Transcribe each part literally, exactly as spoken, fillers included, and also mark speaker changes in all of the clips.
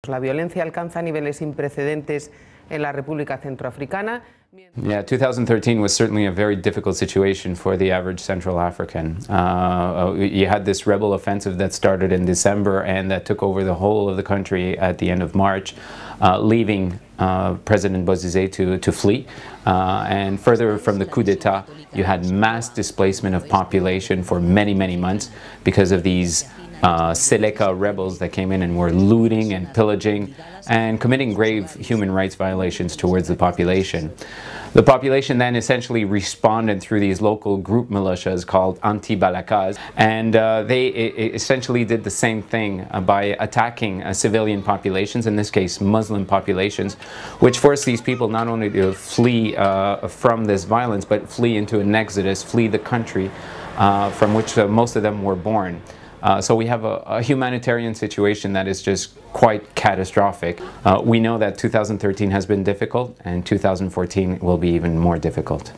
Speaker 1: La violencia alcanza niveles sin precedentes en la República Centroafricana.
Speaker 2: Yeah, two thousand thirteen was certainly a very difficult situation for the average Central African. Uh, you had this rebel offensive that started in December and that took over the whole of the country at the end of March, uh, leaving uh, President Bozizé to, to flee. Uh, and further from the coup d'etat, you had mass displacement of population for many, many months because of these Uh, Seleka rebels that came in and were looting and pillaging and committing grave human rights violations towards the population. The population then essentially responded through these local group militias called anti-Balakas, and uh, they essentially did the same thing uh, by attacking uh, civilian populations, in this case Muslim populations, which forced these people not only to flee uh, from this violence, but flee into an exodus, flee the country uh, from which uh, most of them were born. Uh, so we have a, a humanitarian situation that is just quite catastrophic. Uh, we know that two thousand thirteen has been difficult and two thousand fourteen will be even more difficult.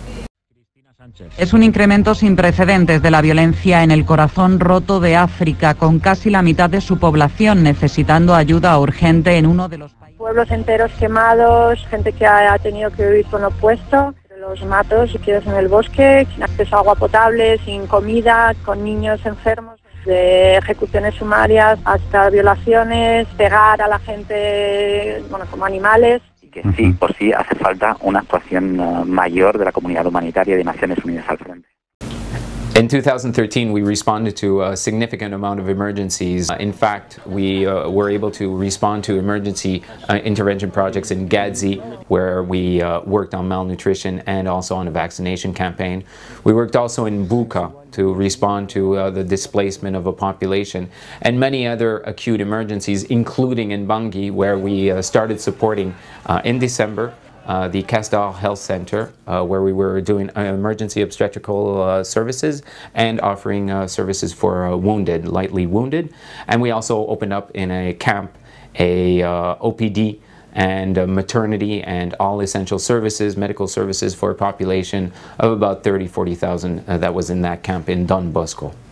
Speaker 3: Es un incremento sin precedentes de la violencia en el corazón roto de África, con casi la mitad de su población necesitando ayuda urgente en uno de los países.
Speaker 4: Pueblos enteros quemados, gente que ha tenido que vivir con lo opuesto. Los matos y quedas en el bosque, sin acceso a agua potable, sin comida, con niños enfermos, de ejecuciones sumarias hasta violaciones, pegar a la gente, bueno, como animales.
Speaker 5: Y que sí, por sí hace falta una actuación uh, mayor de la comunidad humanitaria y de Naciones Unidas al frente.
Speaker 2: In two thousand thirteen, we responded to a significant amount of emergencies. Uh, in fact, we uh, were able to respond to emergency uh, intervention projects in Gadzi, where we uh, worked on malnutrition and also on a vaccination campaign. We worked also in Buka to respond to uh, the displacement of a population, and many other acute emergencies, including in Bangui, where we uh, started supporting uh, in December Uh, the Castor Health Center, uh, where we were doing uh, emergency obstetrical uh, services and offering uh, services for uh, wounded, lightly wounded. And we also opened up in a camp a uh, O P D and uh, maternity and all essential services, medical services for a population of about thirty, forty thousand uh, that was in that camp in Don Bosco.